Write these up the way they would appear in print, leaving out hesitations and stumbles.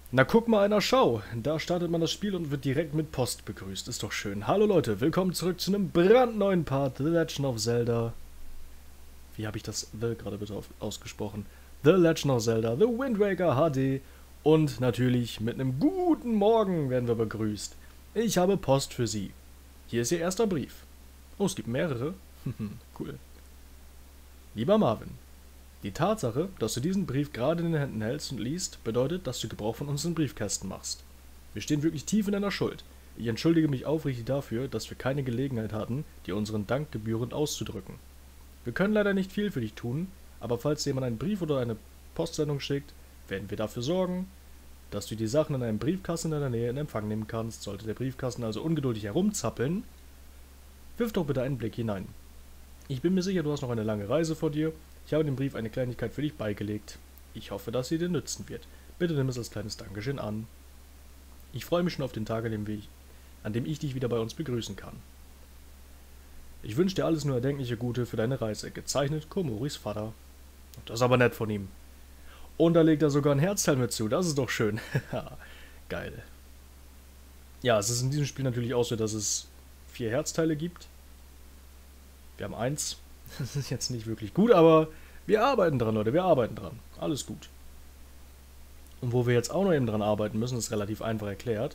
Na guck mal einer Schau. Da startet man das Spiel und wird direkt mit Post begrüßt. Ist doch schön. Hallo Leute, willkommen zurück zu einem brandneuen Part The Legend of Zelda. Wie habe ich das The gerade bitte ausgesprochen? The Legend of Zelda, The Wind Waker HD. Und natürlich mit einem guten Morgen werden wir begrüßt. Ich habe Post für Sie. Hier ist Ihr erster Brief. Oh, es gibt mehrere. Cool. Lieber Marvin, die Tatsache, dass du diesen Brief gerade in den Händen hältst und liest, bedeutet, dass du Gebrauch von unseren Briefkästen machst. Wir stehen wirklich tief in deiner Schuld. Ich entschuldige mich aufrichtig dafür, dass wir keine Gelegenheit hatten, dir unseren Dank gebührend auszudrücken. Wir können leider nicht viel für dich tun, aber falls dir jemand einen Brief oder eine Postsendung schickt, werden wir dafür sorgen, dass du die Sachen in einem Briefkasten in deiner Nähe in Empfang nehmen kannst. Sollte der Briefkasten also ungeduldig herumzappeln, wirf doch bitte einen Blick hinein. Ich bin mir sicher, du hast noch eine lange Reise vor dir. Ich habe dem Brief eine Kleinigkeit für dich beigelegt. Ich hoffe, dass sie dir nützen wird. Bitte nimm es als kleines Dankeschön an. Ich freue mich schon auf den Tag, an dem ich dich wieder bei uns begrüßen kann. Ich wünsche dir alles nur erdenkliche Gute für deine Reise. Gezeichnet Komoris Vater. Das ist aber nett von ihm. Und da legt er sogar ein Herzteil mit zu. Das ist doch schön. Geil. Ja, es ist in diesem Spiel natürlich auch so, dass es 4 Herzteile gibt. Wir haben 1. Das ist jetzt nicht wirklich gut, aber wir arbeiten dran, Leute. Wir arbeiten dran. Alles gut. Und wo wir jetzt auch noch eben dran arbeiten müssen, ist relativ einfach erklärt.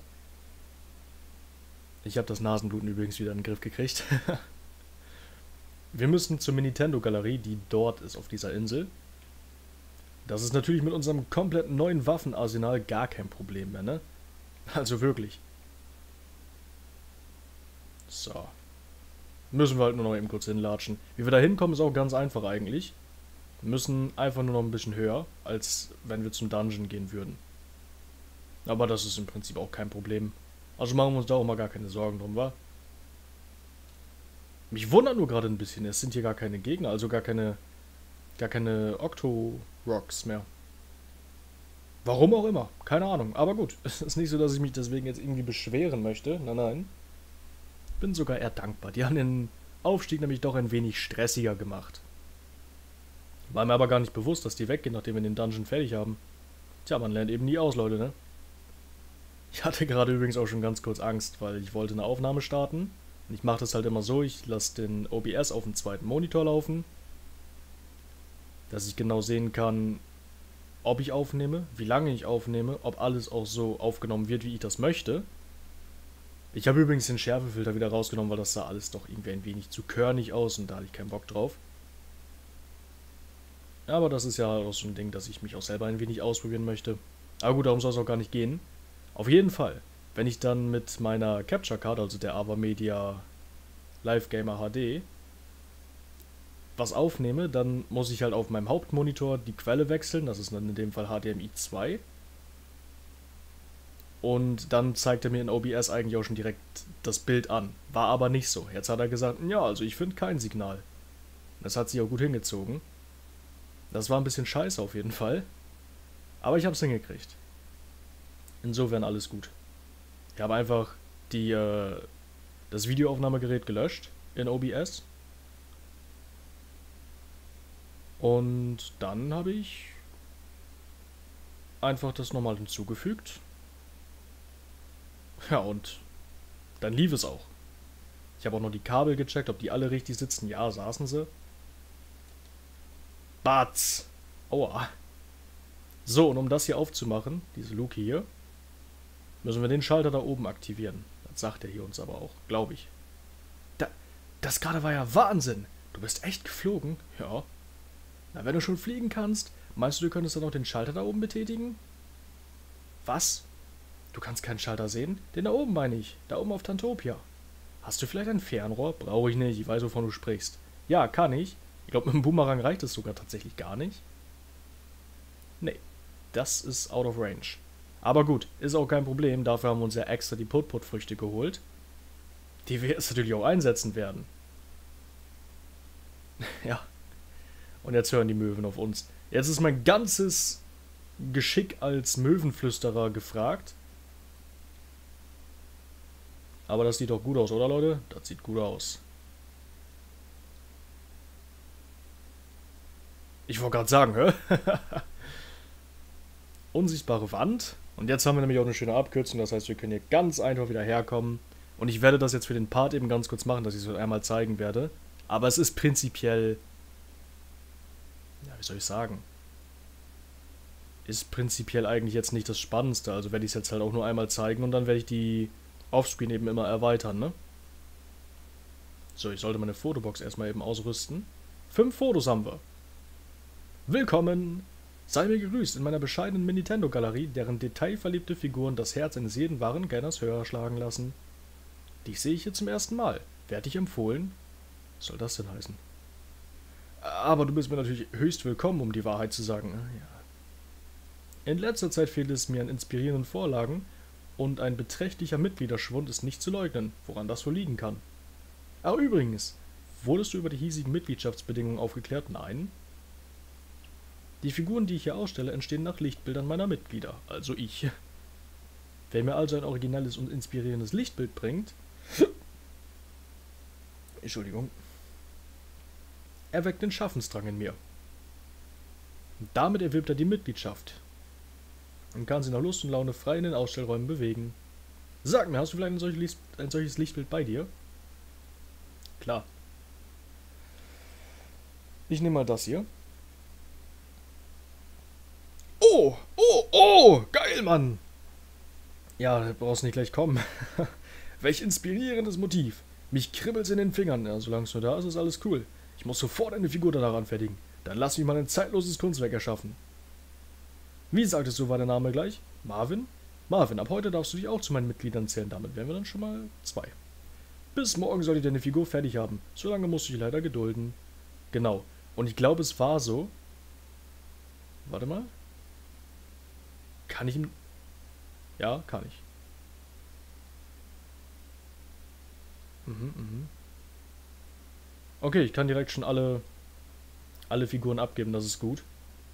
Ich habe das Nasenbluten übrigens wieder in den Griff gekriegt. Wir müssen zur Nintendo-Galerie, die dort ist auf dieser Insel. Das ist natürlich mit unserem kompletten neuen Waffenarsenal gar kein Problem mehr, ne? Also wirklich. So. Müssen wir halt nur noch eben kurz hinlatschen. Wie wir da hinkommen, ist auch ganz einfach eigentlich. Wir müssen einfach nur noch ein bisschen höher, als wenn wir zum Dungeon gehen würden. Aber das ist im Prinzip auch kein Problem. Also machen wir uns da auch mal gar keine Sorgen drum, wa? Mich wundert nur gerade ein bisschen, es sind hier gar keine Gegner, also gar keine Octo-Rocks mehr. Warum auch immer, keine Ahnung. Aber gut, es ist nicht so, dass ich mich deswegen jetzt irgendwie beschweren möchte. Nein, nein. Bin sogar eher dankbar. Die haben den Aufstieg nämlich doch ein wenig stressiger gemacht. War mir aber gar nicht bewusst, dass die weggehen, nachdem wir den Dungeon fertig haben. Tja, man lernt eben nie aus, Leute, ne? Ich hatte gerade übrigens auch schon ganz kurz Angst, weil ich wollte eine Aufnahme starten. Und ich mache das halt immer so, ich lasse den OBS auf dem zweiten Monitor laufen. Dass ich genau sehen kann, ob ich aufnehme, wie lange ich aufnehme, ob alles auch so aufgenommen wird, wie ich das möchte. Ich habe übrigens den Schärfefilter wieder rausgenommen, weil das sah alles doch irgendwie ein wenig zu körnig aus und da hatte ich keinen Bock drauf. Aber das ist ja auch so ein Ding, dass ich mich auch selber ein wenig ausprobieren möchte. Aber gut, darum soll es auch gar nicht gehen. Auf jeden Fall, wenn ich dann mit meiner Capture Card, also der AVerMedia Live Gamer HD, was aufnehme, dann muss ich halt auf meinem Hauptmonitor die Quelle wechseln. Das ist dann in dem Fall HDMI 2. Und dann zeigt er mir in OBS eigentlich auch schon direkt das Bild an. War aber nicht so. Jetzt hat er gesagt, ja, also ich finde kein Signal. Das hat sich auch gut hingezogen. Das war ein bisschen scheiße auf jeden Fall. Aber ich habe es hingekriegt. Insofern alles gut. Ich habe einfach das Videoaufnahmegerät gelöscht in OBS. Und dann habe ich einfach das nochmal hinzugefügt. Ja, und dann lief es auch. Ich habe auch noch die Kabel gecheckt, ob die alle richtig sitzen. Ja, saßen sie. Batz! Aua. So, und um das hier aufzumachen, diese Luke hier, müssen wir den Schalter da oben aktivieren. Das sagt er hier uns aber auch, glaube ich. Das gerade war ja Wahnsinn. Du bist echt geflogen? Ja. Na, wenn du schon fliegen kannst, meinst du, du könntest dann auch den Schalter da oben betätigen? Was? Du kannst keinen Schalter sehen? Den da oben meine ich. Da oben auf Tantopia. Hast du vielleicht ein Fernrohr? Brauche ich nicht. Ich weiß, wovon du sprichst. Ja, kann ich. Ich glaube, mit dem Boomerang reicht es sogar tatsächlich gar nicht. Nee. Das ist out of range. Aber gut, ist auch kein Problem. Dafür haben wir uns ja extra die Put-Put-Früchte geholt. Die wir jetzt natürlich auch einsetzen werden. Ja. Und jetzt hören die Möwen auf uns. Jetzt ist mein ganzes Geschick als Möwenflüsterer gefragt. Aber das sieht doch gut aus, oder Leute? Das sieht gut aus. Ich wollte gerade sagen, hä? Unsichtbare Wand. Und jetzt haben wir nämlich auch eine schöne Abkürzung, das heißt, wir können hier ganz einfach wieder herkommen. Und ich werde das jetzt für den Part eben ganz kurz machen, dass ich es euch einmal zeigen werde. Aber es ist prinzipiell, ja, wie soll ich sagen, ist prinzipiell eigentlich jetzt nicht das Spannendste. Also werde ich es jetzt halt auch nur einmal zeigen und dann werde ich die Offscreen eben immer erweitern, ne? So, ich sollte meine Fotobox erstmal eben ausrüsten. 5 Fotos haben wir. Willkommen! Sei mir gegrüßt in meiner bescheidenen Nintendo-Galerie, deren detailverliebte Figuren das Herz eines jeden wahren Kenners höher schlagen lassen. Dich sehe ich hier zum ersten Mal. Werd dich empfohlen? Was soll das denn heißen? Aber du bist mir natürlich höchst willkommen, um die Wahrheit zu sagen. Ja. In letzter Zeit fehlt es mir an inspirierenden Vorlagen und ein beträchtlicher Mitgliederschwund ist nicht zu leugnen, woran das wohl liegen kann. Ach übrigens, wurdest du über die hiesigen Mitgliedschaftsbedingungen aufgeklärt? Nein. Die Figuren, die ich hier ausstelle, entstehen nach Lichtbildern meiner Mitglieder, also ich. Wer mir also ein originelles und inspirierendes Lichtbild bringt, Entschuldigung, erweckt den Schaffensdrang in mir. Damit erwirbt er die Mitgliedschaft und kann sie nach Lust und Laune frei in den Ausstellräumen bewegen. Sag mir, hast du vielleicht ein solches Lichtbild bei dir? Klar. Ich nehme mal das hier. Oh, oh, oh, geil, Mann! Ja, du brauchst nicht gleich kommen. Welch inspirierendes Motiv. Mich kribbelt's in den Fingern. Ja, solange es nur da ist, ist alles cool. Ich muss sofort eine Figur danach anfertigen. Dann lass mich mal ein zeitloses Kunstwerk erschaffen. Wie sagtest du, war der Name gleich? Marvin? Marvin, ab heute darfst du dich auch zu meinen Mitgliedern zählen. Damit wären wir dann schon mal 2. Bis morgen soll ich deine Figur fertig haben. Solange musst du dich leider gedulden. Genau. Und ich glaube, es war so. Warte mal. Kann ich ihm... Ja, kann ich. Okay, ich kann direkt schon alle Figuren abgeben, das ist gut.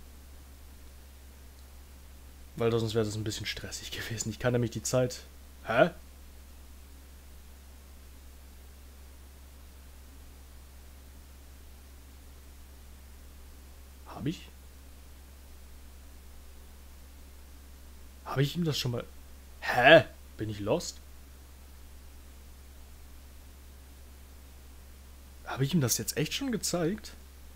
Weil sonst wäre das ein bisschen stressig gewesen. Ich kann nämlich die Zeit... Hä? Habe ich? Habe ich ihm das schon mal... Hä? Bin ich lost? Habe ich ihm das jetzt echt schon gezeigt?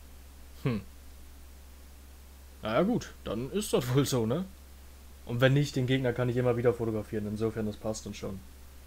Naja gut, dann ist das wohl so, ne? Und wenn nicht, den Gegner kann ich immer wieder fotografieren. Insofern, das passt dann schon.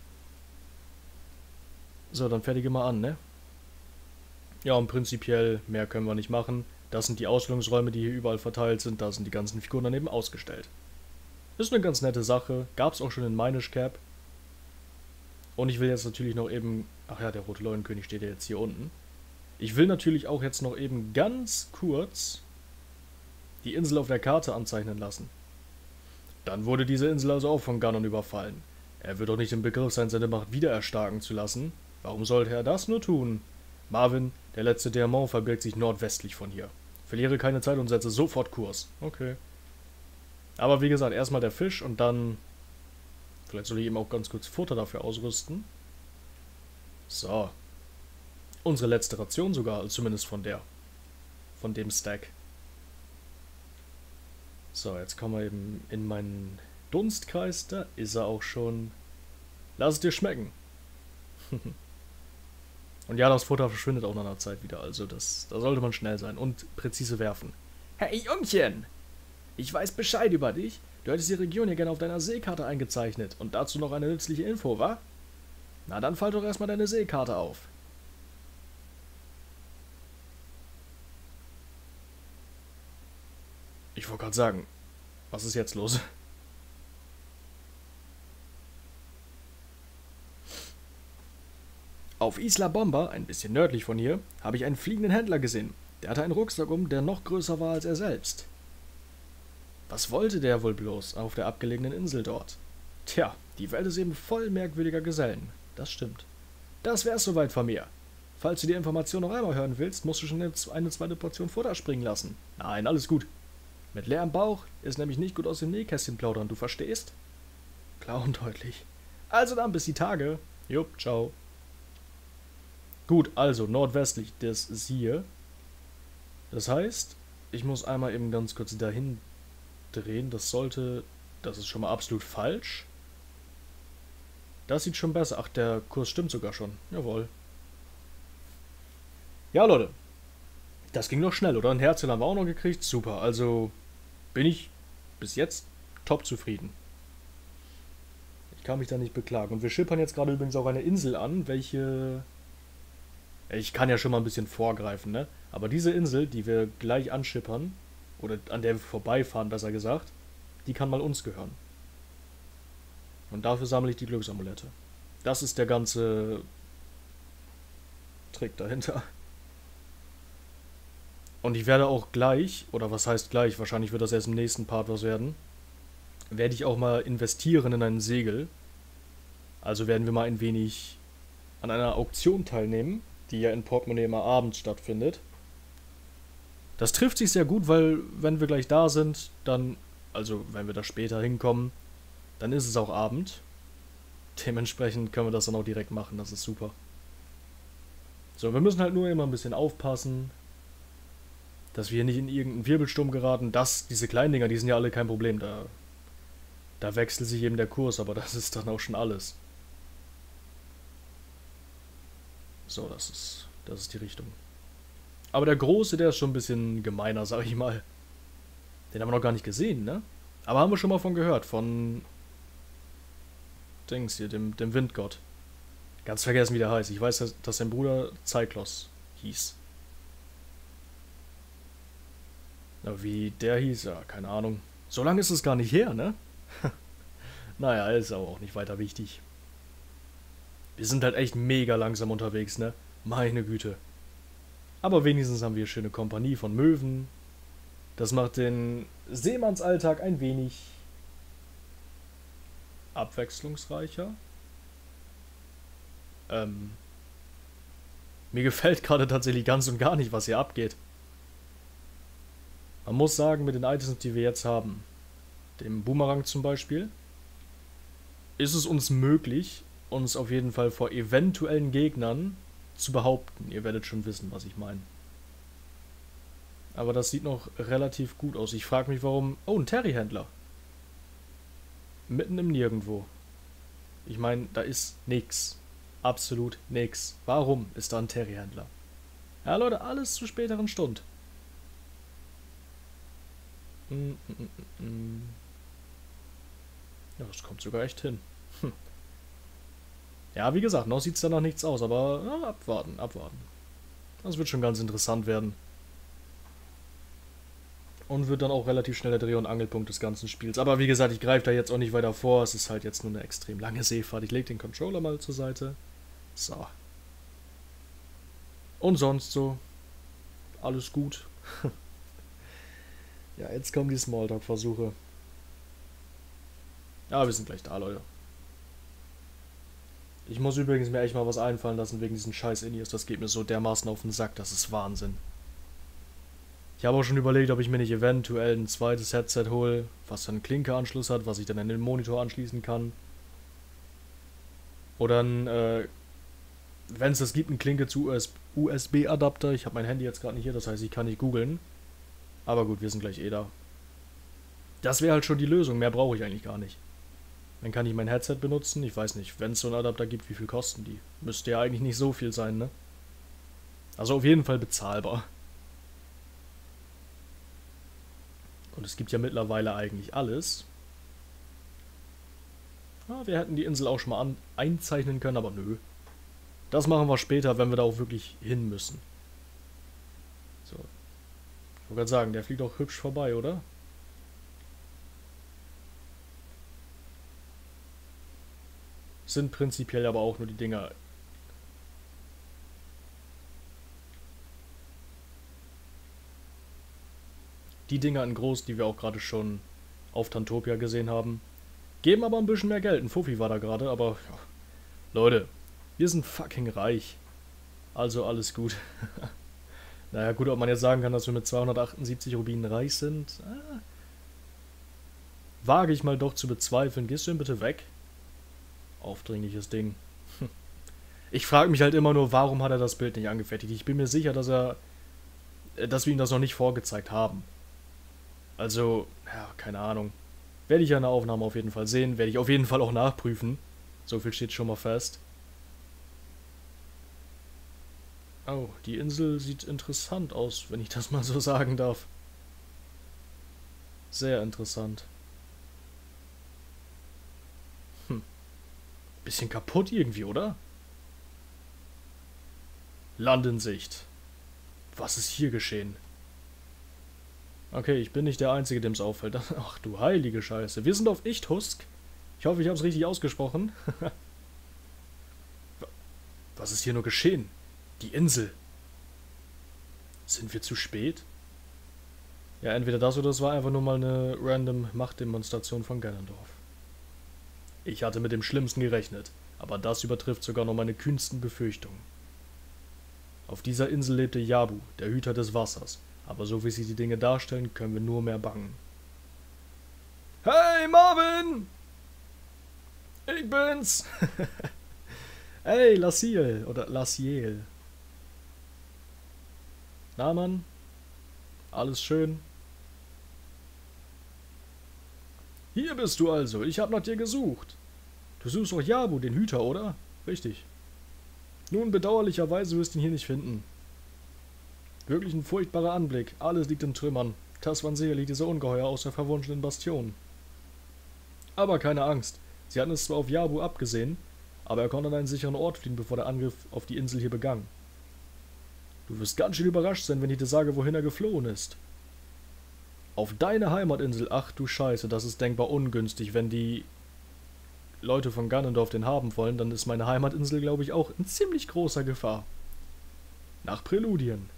So, dann fertige mal an, ne? Ja, und prinzipiell mehr können wir nicht machen. Das sind die Ausstellungsräume, die hier überall verteilt sind. Da sind die ganzen Figuren daneben ausgestellt. Ist eine ganz nette Sache. Gab es auch schon in Minish Cap. Und ich will jetzt natürlich noch eben... Ach ja, der rote Leuenkönig steht ja jetzt hier unten. Ich will natürlich auch jetzt noch eben ganz kurz die Insel auf der Karte anzeichnen lassen. Dann wurde diese Insel also auch von Ganon überfallen. Er wird doch nicht im Begriff sein, seine Macht wieder erstarken zu lassen. Warum sollte er das nur tun? Marvin, der letzte Dämon, verbirgt sich nordwestlich von hier. Verliere keine Zeit und setze sofort Kurs. Okay. Aber wie gesagt, erstmal der Fisch und dann... Vielleicht soll ich eben auch ganz kurz Futter dafür ausrüsten. So. Unsere letzte Ration sogar, zumindest von dem Stack. So, jetzt kommen wir eben in meinen Dunstkreis. Da ist er auch schon. Lass es dir schmecken. Und ja, das Futter verschwindet auch nach einer Zeit wieder. Also da sollte man schnell sein und präzise werfen. Hey Jungchen! Ich weiß Bescheid über dich. Du hättest die Region hier gerne auf deiner Seekarte eingezeichnet. Und dazu noch eine nützliche Info, wa? Na dann fall doch erstmal deine Seekarte auf. Ich wollte gerade sagen, was ist jetzt los? Auf Isla Bomba, ein bisschen nördlich von hier, habe ich einen fliegenden Händler gesehen. Der hatte einen Rucksack der noch größer war als er selbst. Was wollte der wohl bloß auf der abgelegenen Insel dort? Tja, die Welt ist eben voll merkwürdiger Gesellen. Das stimmt. Das wär's soweit von mir. Falls du die Information noch einmal hören willst, musst du schon eine zweite Portion Futter springen lassen. Nein, alles gut. Mit leerem Bauch ist nämlich nicht gut aus dem Nähkästchen plaudern, du verstehst? Klar und deutlich. Also dann, bis die Tage. Jupp, ciao. Gut, also nordwestlich des hier. Das heißt, ich muss einmal eben ganz kurz dahin drehen. Das sollte Das ist schon mal absolut falsch. Das sieht schon besser. Ach, der Kurs stimmt sogar schon. Jawohl. Ja, Leute. Das ging doch schnell, oder? Ein Herzchen haben wir auch noch gekriegt. Super. Also bin ich bis jetzt top zufrieden. Ich kann mich da nicht beklagen. Und wir schippern jetzt gerade übrigens auch eine Insel an, welche... Ich kann ja schon mal ein bisschen vorgreifen, ne? Aber diese Insel, die wir gleich anschippern, oder an der wir vorbeifahren, besser gesagt, die kann mal uns gehören. Und dafür sammle ich die Glücksamulette. Das ist der ganze Trick dahinter. Und ich werde auch gleich, oder was heißt gleich, wahrscheinlich wird das erst im nächsten Part was werden, werde ich auch mal investieren in ein Segel. Also werden wir mal ein wenig an einer Auktion teilnehmen, die ja in Portemonnaie immer abends stattfindet. Das trifft sich sehr gut, weil wenn wir gleich da sind, dann, also wenn wir da später hinkommen, dann ist es auch Abend. Dementsprechend können wir das dann auch direkt machen, das ist super. So, wir müssen halt nur immer ein bisschen aufpassen, dass wir hier nicht in irgendeinen Wirbelsturm geraten. Diese kleinen Dinger, die sind ja alle kein Problem, da wechselt sich eben der Kurs, aber das ist dann auch schon alles. So, das ist die Richtung. Aber der Große, der ist schon ein bisschen gemeiner, sag ich mal. Den haben wir noch gar nicht gesehen, ne? Aber haben wir schon mal von gehört, von Dings hier, dem Windgott. Ganz vergessen, wie der heißt. Ich weiß, dass sein Bruder Cyclos hieß. Aber wie der hieß, ja, keine Ahnung. So lange ist es gar nicht her, ne? Naja, ist aber auch nicht weiter wichtig. Wir sind halt echt mega langsam unterwegs, ne? Meine Güte. Aber wenigstens haben wir schöne Kompanie von Möwen. Das macht den Seemannsalltag ein wenig abwechslungsreicher. Mir gefällt gerade tatsächlich ganz und gar nicht, was hier abgeht. Man muss sagen, mit den Items, die wir jetzt haben, dem Boomerang zum Beispiel, ist es uns möglich, uns auf jeden Fall vor eventuellen Gegnern zu behaupten. Ihr werdet schon wissen, was ich meine. Aber das sieht noch relativ gut aus. Ich frage mich, warum... Oh, ein Terry-Händler. Mitten im Nirgendwo. Ich meine, da ist nix. Absolut nix. Warum ist da ein Terry-Händler? Ja, Leute, alles zur späteren Stunde. Ja, das kommt sogar echt hin. Ja, wie gesagt, noch sieht es da noch nichts aus, aber ja, abwarten, abwarten. Das wird schon ganz interessant werden. Und wird dann auch relativ schnell der Dreh- und Angelpunkt des ganzen Spiels. Aber wie gesagt, ich greife da jetzt auch nicht weiter vor. Es ist halt jetzt nur eine extrem lange Seefahrt. Ich lege den Controller mal zur Seite. So. Und sonst so. Alles gut. Ja, jetzt kommen die Smalltalk-Versuche. Ja, wir sind gleich da, Leute. Ich muss übrigens mir echt mal was einfallen lassen wegen diesen scheiß Inios. Das geht mir so dermaßen auf den Sack. Das ist Wahnsinn. Ich habe auch schon überlegt, ob ich mir nicht eventuell ein zweites Headset hole, was dann einen Klinke-Anschluss hat, was ich dann an den Monitor anschließen kann. Oder ein, wenn es das gibt, ein Klinke zu USB-Adapter. Ich habe mein Handy jetzt gerade nicht hier, das heißt, ich kann nicht googeln. Aber gut, wir sind gleich eh da. Das wäre halt schon die Lösung, mehr brauche ich eigentlich gar nicht. Dann kann ich mein Headset benutzen. Ich weiß nicht, wenn es so einen Adapter gibt, wie viel kosten die? Müsste ja eigentlich nicht so viel sein, ne? Also auf jeden Fall bezahlbar. Und es gibt ja mittlerweile eigentlich alles. Ja, wir hätten die Insel auch schon mal einzeichnen können, aber nö. Das machen wir später, wenn wir da auch wirklich hin müssen. So. Ich wollte gerade sagen, der fliegt auch hübsch vorbei, oder? Sind prinzipiell aber auch nur die Dinger. Die Dinger in groß, die wir auch gerade schon auf Tantopia gesehen haben. Geben aber ein bisschen mehr Geld. Ein Fuffi war da gerade, aber ja. Leute, wir sind fucking reich. Also alles gut. Naja, gut, ob man jetzt sagen kann, dass wir mit 278 Rubinen reich sind. Wage ich mal doch zu bezweifeln. Gehst du denn bitte weg? Aufdringliches Ding. Ich frage mich halt immer nur, warum hat er das Bild nicht angefertigt? Ich bin mir sicher, dass wir ihm das noch nicht vorgezeigt haben. Also, ja, keine Ahnung. Werde ich ja in der Aufnahme auf jeden Fall sehen, werde ich auf jeden Fall auch nachprüfen. So viel steht schon mal fest. Oh, die Insel sieht interessant aus, wenn ich das mal so sagen darf. Sehr interessant. Bisschen kaputt irgendwie, oder? Land in Sicht. Was ist hier geschehen? Okay, ich bin nicht der Einzige, dem es auffällt. Ach du heilige Scheiße. Wir sind auf Ichthus. Ich hoffe, ich habe es richtig ausgesprochen. Was ist hier nur geschehen? Die Insel. Sind wir zu spät? Ja, entweder das oder es war einfach nur mal eine random Machtdemonstration von Ganondorf. Ich hatte mit dem Schlimmsten gerechnet, aber das übertrifft sogar noch meine kühnsten Befürchtungen. Auf dieser Insel lebte Yabu, der Hüter des Wassers, aber so wie sich die Dinge darstellen, können wir nur mehr bangen. Hey Marvin! Ich bin's! Hey Lassiel oder Lassiel. Na Mann? Alles schön? Hier bist du also, ich hab nach dir gesucht. Du suchst doch Yabu, den Hüter, oder? Richtig. Nun, bedauerlicherweise wirst du ihn hier nicht finden. Wirklich ein furchtbarer Anblick, alles liegt in Trümmern. Das waren sicherlich diese Ungeheuer aus der verwunschenen Bastion. Aber keine Angst, sie hatten es zwar auf Yabu abgesehen, aber er konnte an einen sicheren Ort fliehen, bevor der Angriff auf die Insel hier begann. Du wirst ganz schön überrascht sein, wenn ich dir sage, wohin er geflohen ist. Auf deine Heimatinsel, ach du Scheiße, das ist denkbar ungünstig, wenn die Leute von Ganondorf den haben wollen, dann ist meine Heimatinsel, glaube ich, auch in ziemlich großer Gefahr. Nach Präludien.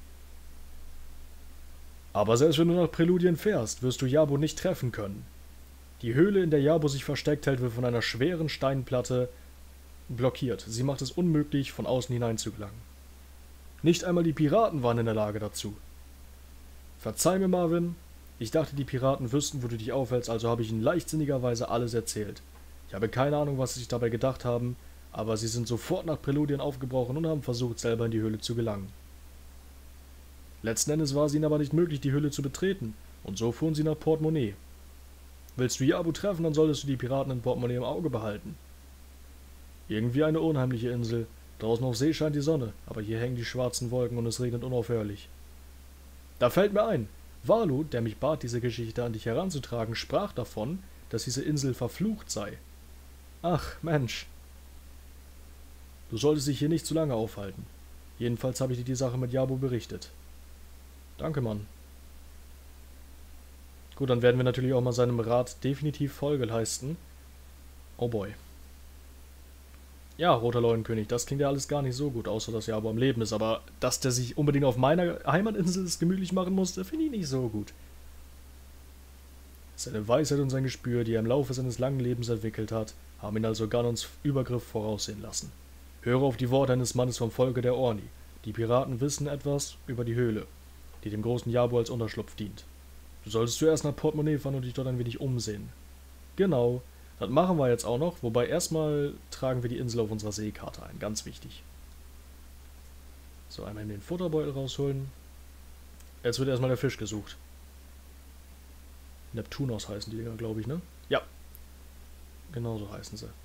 Aber selbst wenn du nach Präludien fährst, wirst du Yabu nicht treffen können. Die Höhle, in der Yabu sich versteckt hält, wird von einer schweren Steinplatte blockiert. Sie macht es unmöglich, von außen hineinzugelangen. Nicht einmal die Piraten waren in der Lage dazu. Verzeih mir, Marvin. Ich dachte, die Piraten wüssten, wo du dich aufhältst, also habe ich ihnen leichtsinnigerweise alles erzählt. Ich habe keine Ahnung, was sie sich dabei gedacht haben, aber sie sind sofort nach Präludien aufgebrochen und haben versucht, selber in die Höhle zu gelangen. Letzten Endes war es ihnen aber nicht möglich, die Höhle zu betreten, und so fuhren sie nach Portemonnaie. Willst du Yabu treffen, dann solltest du die Piraten in Portemonnaie im Auge behalten. Irgendwie eine unheimliche Insel. Draußen auf See scheint die Sonne, aber hier hängen die schwarzen Wolken und es regnet unaufhörlich. Da fällt mir ein, Walu, der mich bat, diese Geschichte an dich heranzutragen, sprach davon, dass diese Insel verflucht sei. Ach, Mensch. Du solltest dich hier nicht zu lange aufhalten. Jedenfalls habe ich dir die Sache mit Yabu berichtet. Danke, Mann. Gut, dann werden wir natürlich auch mal seinem Rat definitiv Folge leisten. Oh boy. Ja, Roter Leuenkönig, das klingt ja alles gar nicht so gut, außer dass Yabu am Leben ist, aber dass der sich unbedingt auf meiner Heimatinsel es gemütlich machen musste, finde ich nicht so gut. Seine Weisheit und sein Gespür, die er im Laufe seines langen Lebens entwickelt hat, haben ihn also Ganons Übergriff voraussehen lassen. Höre auf die Worte eines Mannes vom Volke der Orni. Die Piraten wissen etwas über die Höhle, die dem großen Yabu als Unterschlupf dient. Du solltest zuerst nach Portemonnaie fahren und dich dort ein wenig umsehen. Genau, das machen wir jetzt auch noch, wobei erstmal tragen wir die Insel auf unserer Seekarte ein, ganz wichtig. So, einmal den Futterbeutel rausholen. Jetzt wird erstmal der Fisch gesucht. Neptunos heißen die Dinger, glaube ich, ne? Ja. Genau so heißen sie.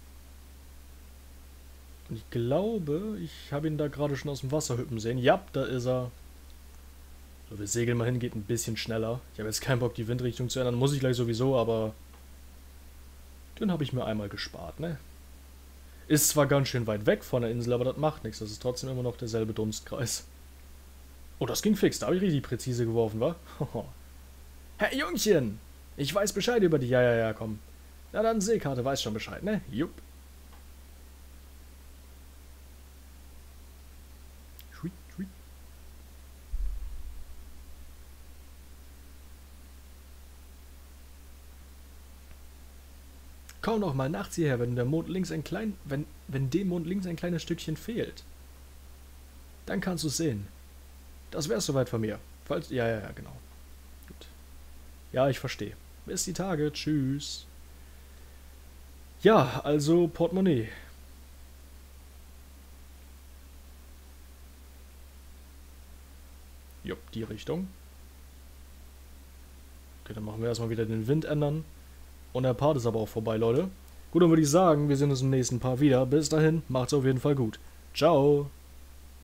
Und ich glaube, ich habe ihn da gerade schon aus dem Wasser hüpfen sehen. Ja, da ist er. So, wir segeln mal hin, geht ein bisschen schneller. Ich habe jetzt keinen Bock, die Windrichtung zu ändern. Muss ich gleich sowieso, aber den habe ich mir einmal gespart, ne? Ist zwar ganz schön weit weg von der Insel, aber das macht nichts. Das ist trotzdem immer noch derselbe Dunstkreis. Oh, das ging fix. Da habe ich richtig präzise geworfen, wa? Hey, Jungchen! Ich weiß Bescheid über dich. Ja, komm. Na dann, Seekarte weiß schon Bescheid, ne? Jupp. Schwitt, schwitt. Komm doch mal nachts hierher, wenn dem Mond links ein kleines Stückchen fehlt. Dann kannst du es sehen. Das wär's soweit von mir. Falls. Ja, genau. Gut. Ja, ich verstehe. Bis die Tage. Tschüss. Ja, also Portemonnaie. Jupp, die Richtung. Okay, dann machen wir erstmal wieder den Wind ändern. Und der Part ist aber auch vorbei, Leute. Gut, dann würde ich sagen, wir sehen uns im nächsten Part wieder. Bis dahin, macht's auf jeden Fall gut. Ciao.